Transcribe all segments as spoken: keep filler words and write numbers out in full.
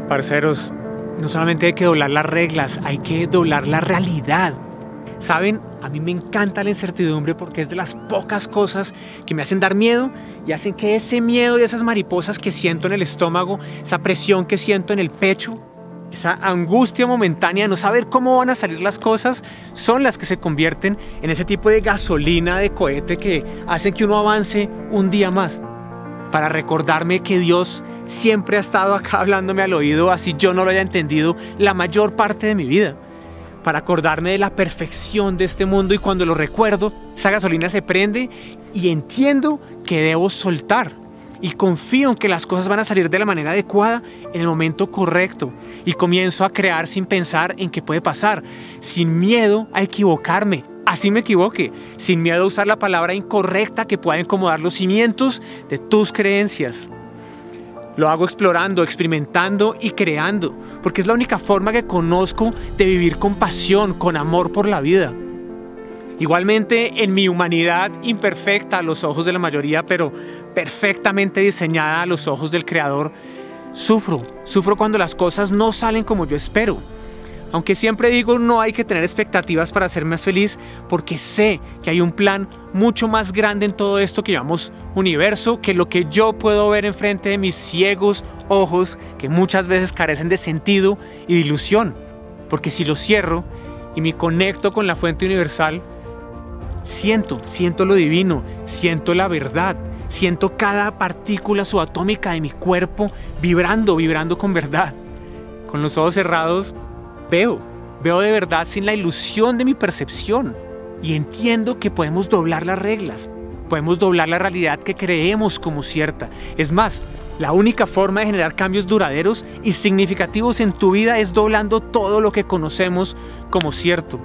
Parceros, no solamente hay que doblar las reglas, hay que doblar la realidad. ¿Saben? A mí me encanta la incertidumbre porque es de las pocas cosas que me hacen dar miedo y hacen que ese miedo y esas mariposas que siento en el estómago, esa presión que siento en el pecho, esa angustia momentánea de no saber cómo van a salir las cosas, son las que se convierten en ese tipo de gasolina de cohete que hacen que uno avance un día más. Para recordarme que Dios siempre ha estado acá hablándome al oído, así yo no lo haya entendido la mayor parte de mi vida. Para acordarme de la perfección de este mundo, y cuando lo recuerdo, esa gasolina se prende y entiendo que debo soltar. Y confío en que las cosas van a salir de la manera adecuada en el momento correcto. Y comienzo a crear sin pensar en qué puede pasar, sin miedo a equivocarme. Así me equivoque, sin miedo a usar la palabra incorrecta que pueda incomodar los cimientos de tus creencias. Lo hago explorando, experimentando y creando, porque es la única forma que conozco de vivir con pasión, con amor por la vida. Igualmente, en mi humanidad imperfecta a los ojos de la mayoría, pero perfectamente diseñada a los ojos del Creador, sufro, sufro cuando las cosas no salen como yo espero. Aunque siempre digo no hay que tener expectativas para ser más feliz, porque sé que hay un plan mucho más grande en todo esto que llamamos universo, que lo que yo puedo ver enfrente de mis ciegos ojos, que muchas veces carecen de sentido y de ilusión. Porque si lo cierro y me conecto con la fuente universal, siento, siento lo divino, siento la verdad, siento cada partícula subatómica de mi cuerpo vibrando, vibrando con verdad. Con los ojos cerrados, Veo, veo de verdad sin la ilusión de mi percepción y entiendo que podemos doblar las reglas, podemos doblar la realidad que creemos como cierta. Es más, la única forma de generar cambios duraderos y significativos en tu vida es doblando todo lo que conocemos como cierto.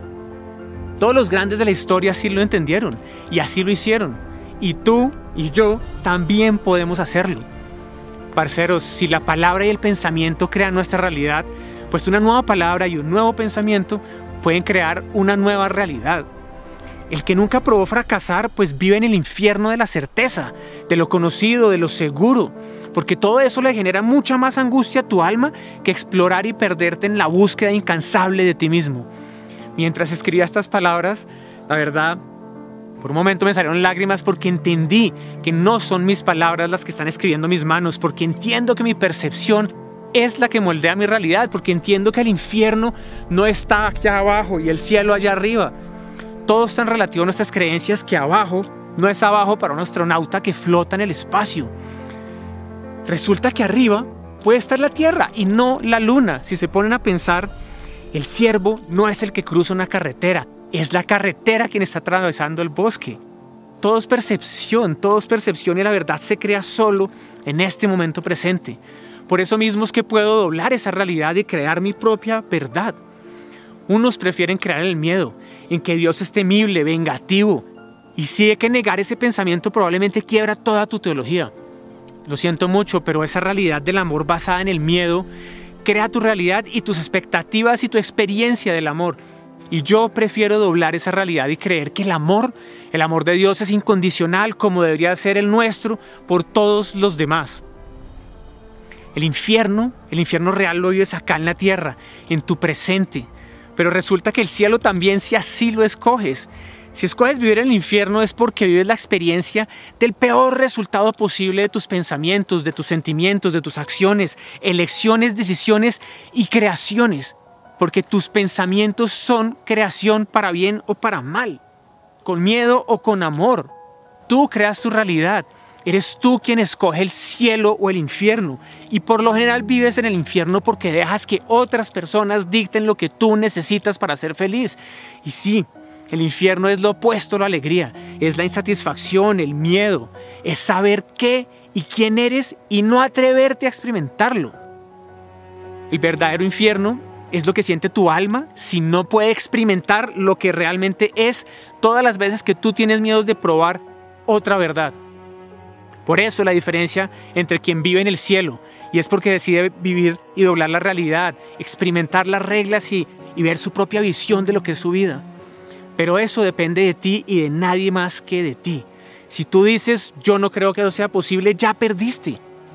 Todos los grandes de la historia así lo entendieron y así lo hicieron. Y tú y yo también podemos hacerlo. Parceros, si la palabra y el pensamiento crean nuestra realidad, pues una nueva palabra y un nuevo pensamiento pueden crear una nueva realidad. El que nunca probó fracasar, pues vive en el infierno de la certeza, de lo conocido, de lo seguro, porque todo eso le genera mucha más angustia a tu alma que explorar y perderte en la búsqueda incansable de ti mismo. Mientras escribía estas palabras, la verdad, por un momento me salieron lágrimas porque entendí que no son mis palabras las que están escribiendo mis manos, porque entiendo que mi percepción es la que moldea mi realidad, porque entiendo que el infierno no está aquí abajo y el cielo allá arriba. Todo es tan relativo a nuestras creencias que abajo no es abajo para un astronauta que flota en el espacio. Resulta que arriba puede estar la Tierra y no la Luna. Si se ponen a pensar, el ciervo no es el que cruza una carretera, es la carretera quien está atravesando el bosque. Todo es percepción, todo es percepción y la verdad se crea solo en este momento presente. Por eso mismo es que puedo doblar esa realidad y crear mi propia verdad. Unos prefieren crear el miedo, en que Dios es temible, vengativo. Y si hay que negar ese pensamiento, probablemente quiebra toda tu teología. Lo siento mucho, pero esa realidad del amor basada en el miedo crea tu realidad y tus expectativas y tu experiencia del amor. Y yo prefiero doblar esa realidad y creer que el amor, el amor de Dios es incondicional como debería ser el nuestro por todos los demás. El infierno, el infierno real lo vives acá en la tierra, en tu presente. Pero resulta que el cielo también, si así lo escoges. Si escoges vivir en el infierno es porque vives la experiencia del peor resultado posible de tus pensamientos, de tus sentimientos, de tus acciones, elecciones, decisiones y creaciones. Porque tus pensamientos son creación para bien o para mal, con miedo o con amor. Tú creas tu realidad. Eres tú quien escoge el cielo o el infierno y por lo general vives en el infierno porque dejas que otras personas dicten lo que tú necesitas para ser feliz. Y sí, el infierno es lo opuesto a la alegría, es la insatisfacción, el miedo, es saber qué y quién eres y no atreverte a experimentarlo. El verdadero infierno es lo que siente tu alma si no puede experimentar lo que realmente es todas las veces que tú tienes miedo de probar otra verdad. Por eso la diferencia entre quien vive en el cielo y es porque decide vivir y doblar la realidad, experimentar las reglas y, y ver su propia visión de lo que es su vida. Pero eso depende de ti y de nadie más que de ti. Si tú dices, yo no creo que eso sea posible, ya perdiste.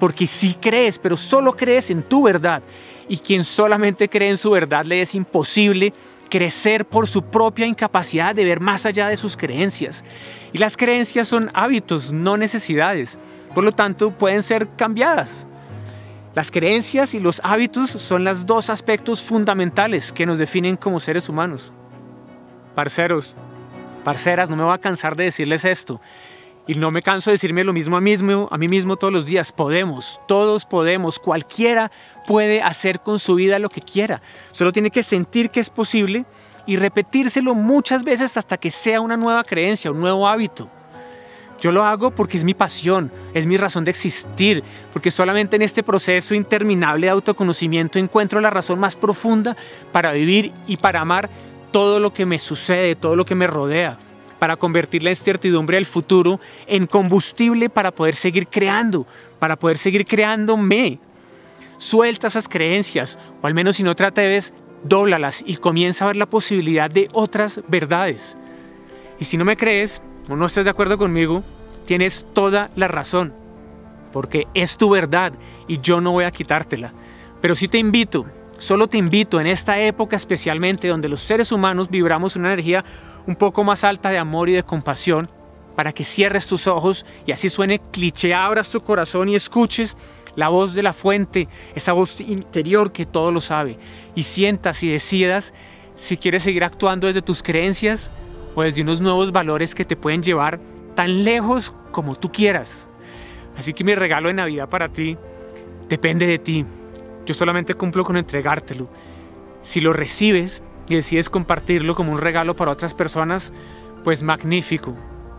porque sí crees, pero solo crees en tu verdad. Y quien solamente cree en su verdad le es imposible crecer por su propia incapacidad de ver más allá de sus creencias. Y las creencias son hábitos, no necesidades. Por lo tanto, pueden ser cambiadas. Las creencias y los hábitos son los dos aspectos fundamentales que nos definen como seres humanos. Parceros, parceras, no me voy a cansar de decirles esto. Y no me canso de decirme lo mismo a, mismo, a mí mismo todos los días. Podemos, todos podemos, cualquiera puede hacer con su vida lo que quiera. Solo tiene que sentir que es posible y repetírselo muchas veces hasta que sea una nueva creencia, un nuevo hábito. Yo lo hago porque es mi pasión, es mi razón de existir, porque solamente en este proceso interminable de autoconocimiento encuentro la razón más profunda para vivir y para amar todo lo que me sucede, todo lo que me rodea, para convertir la incertidumbre del futuro en combustible para poder seguir creando, para poder seguir creándome. Suelta esas creencias, o al menos si no te atreves, dóblalas y comienza a ver la posibilidad de otras verdades. Y si no me crees, o no estás de acuerdo conmigo, tienes toda la razón, porque es tu verdad y yo no voy a quitártela. Pero sí te invito, solo te invito en esta época especialmente donde los seres humanos vibramos una energía un poco más alta de amor y de compasión, para que cierres tus ojos y así suene cliché, abras tu corazón y escuches la voz de la fuente, esa voz interior que todo lo sabe, y sientas y decidas si quieres seguir actuando desde tus creencias o desde unos nuevos valores que te pueden llevar tan lejos como tú quieras. Así que mi regalo de Navidad para ti depende de ti. Yo solamente cumplo con entregártelo. Si lo recibes y decides compartirlo como un regalo para otras personas, pues magnífico.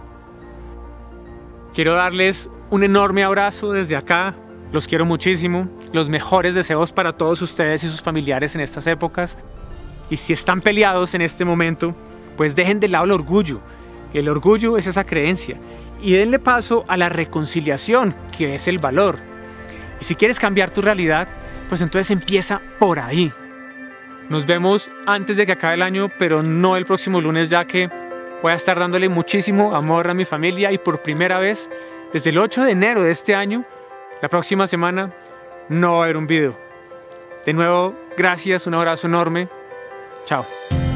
Quiero darles un enorme abrazo desde acá. Los quiero muchísimo. Los mejores deseos para todos ustedes y sus familiares en estas épocas. Y si están peleados en este momento, pues dejen de lado el orgullo. El orgullo es esa creencia. Y denle paso a la reconciliación, que es el valor. Y si quieres cambiar tu realidad, pues entonces empieza por ahí. Nos vemos antes de que acabe el año, pero no el próximo lunes, ya que voy a estar dándole muchísimo amor a mi familia y por primera vez, desde el ocho de enero de este año, la próxima semana, no va a haber un video. De nuevo, gracias, un abrazo enorme. Chao.